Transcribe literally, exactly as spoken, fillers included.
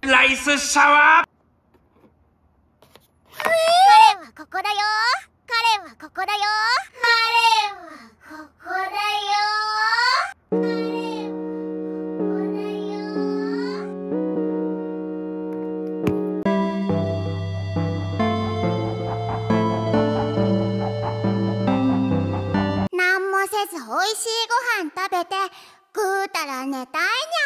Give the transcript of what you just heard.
ライスシャワー。 カレンはここだよ。カレンはここだよ。カレンはここだよ。カレンはここだよ。なんもせずおいしいご飯食べてぐうたら寝たいにゃ。